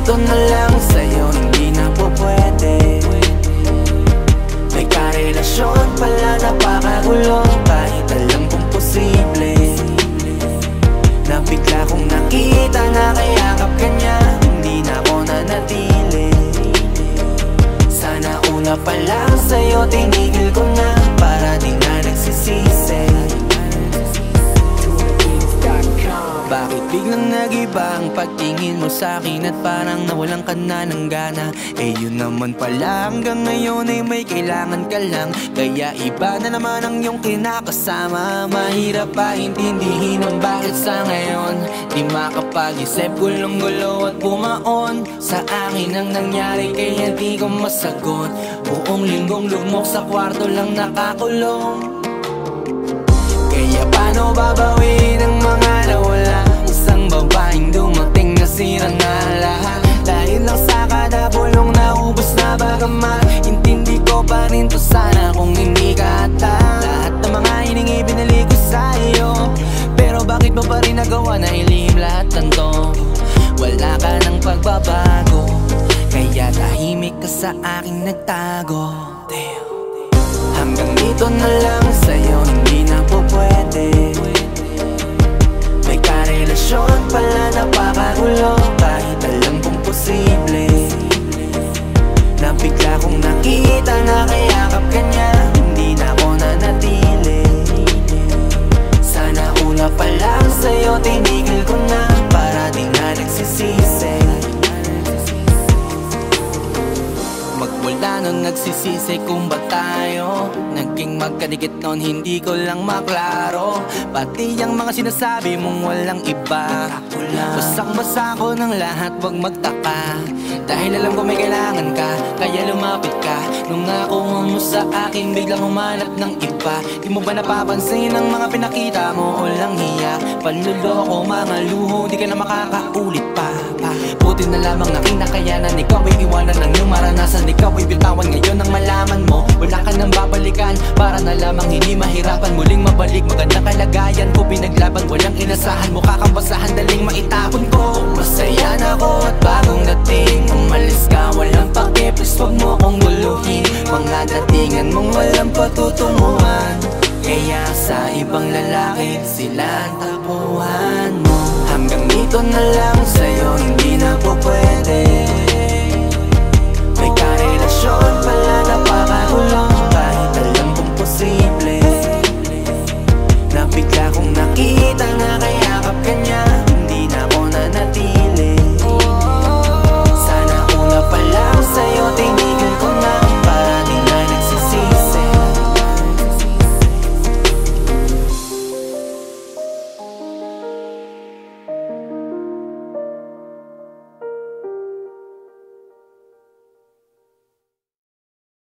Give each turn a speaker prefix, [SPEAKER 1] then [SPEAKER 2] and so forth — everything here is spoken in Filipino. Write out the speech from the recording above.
[SPEAKER 1] dito na lang sa'yo, hindi na po pwede. May karelasyon pala, napakagulo, kahit alam kong posible. Na bigla kong nakita na kayakap ka niya, hindi na ako nanatili. Sana una pa lang sa'yo, tinigil ko na, para di na nagsisisi. Bakit biglang nag-iba ang pagtingin mo sa'kin at parang nawalan ka na ng gana? Eh yun naman pala, hanggang ngayon ay may kailangan ka lang, kaya iba na naman ang iyong kinakasama. Mahirap pa intindihin ang bakit sa ngayon di makapag-isip, gulong-gulo at bumaon. Sa akin ang nangyari kaya di ko masagot. Buong linggong lugmok sa kwarto lang nakakulong. Kaya paano babawin ang mga nawala? Isang babaeng dumating na sira na lahat. Dahil lang sa kada bulong naubos na bagamat intindi ko pa rin to sana kung hindi ka ata. Lahat ng mga hiningi binalik ko sa'yo, pero bakit mo pa rin nagawa na ilihim lahat ng to? Wala ka ng pagbabago, kaya tahimik ka sa aking nagtago. Damn. Hanggang dito na lang sa'yo, hindi na po pwede. May karelasyon pala, napakagulo, kahit alam kong posible. Na bigla kong nakita na kayakap ka niya, hindi na ako nanatili. Sana una pa lang sa'yo, tinigil ko na, para di na nagsisisi. Magmula nun nagsisisi kung ba't tayo naging magkadikit nun, hindi ko lang maklaro. Pati ang mga sinasabi mong walang iba, basang-basa ko ng lahat, wag magtaka. Dahil alam ko may kailangan ka, kaya lumapit ka. Nung nakuha mo sa akin, biglang humanap ng iba. Di mo ba napapansin ang mga pinakita mo o lang hiya? Panluloko, mga luho, di ka na makakaulit pa. Buti na lamang na kinakayanan, ikaw ay iwanan ng iyong maranasan. Ikaw ay bitawan ngayon nang malaman mo wala ka nang babalikan, para na lamang hindi mahirapan muling mabalik magandang kalagayan ko. Pinaglaban, walang inasahan, mukha kang basahan, daling maitapon ko. Masaya na ako at bagong